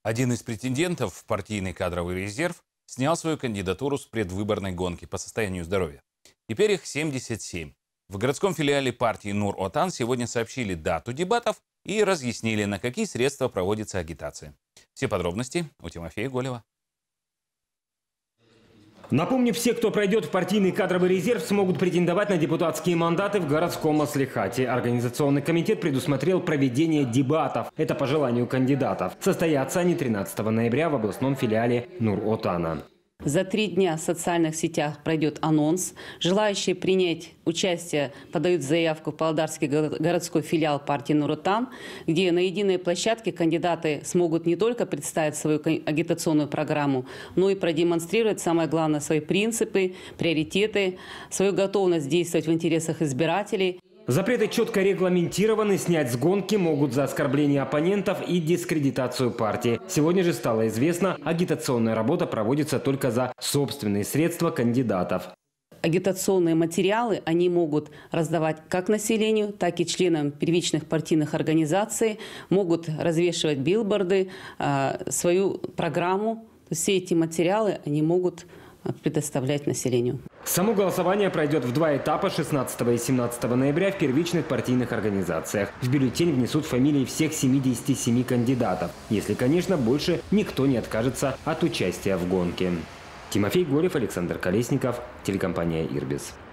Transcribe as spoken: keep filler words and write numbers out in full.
Один из претендентов в партийный кадровый резерв снял свою кандидатуру с предвыборной гонки по состоянию здоровья. Теперь их семьдесят семь. В городском филиале партии Нур-Отан сегодня сообщили дату дебатов и разъяснили, на какие средства проводится агитация. Все подробности у Тимофея Голева. Напомню, все, кто пройдет в партийный кадровый резерв, смогут претендовать на депутатские мандаты в городском маслихате. Организационный комитет предусмотрел проведение дебатов. Это по желанию кандидатов. Состоятся они тринадцатого ноября в областном филиале Нур-Отана. За три дня в социальных сетях пройдет анонс. Желающие принять участие подают заявку в Павлодарский городской филиал партии Нур-Отан, где на единой площадке кандидаты смогут не только представить свою агитационную программу, но и продемонстрировать, самое главное, свои принципы, приоритеты, свою готовность действовать в интересах избирателей. Запреты четко регламентированы, снять с гонки могут за оскорбление оппонентов и дискредитацию партии. Сегодня же стало известно, агитационная работа проводится только за собственные средства кандидатов. Агитационные материалы они могут раздавать как населению, так и членам первичных партийных организаций, могут развешивать билборды, свою программу. Все эти материалы они могут предоставлять населению. Само голосование пройдет в два этапа шестнадцатого и семнадцатого ноября в первичных партийных организациях. В бюллетень внесут фамилии всех семидесяти семи кандидатов, если, конечно, больше никто не откажется от участия в гонке. Тимофей Голев, Александр Колесников, телекомпания «Ирбис».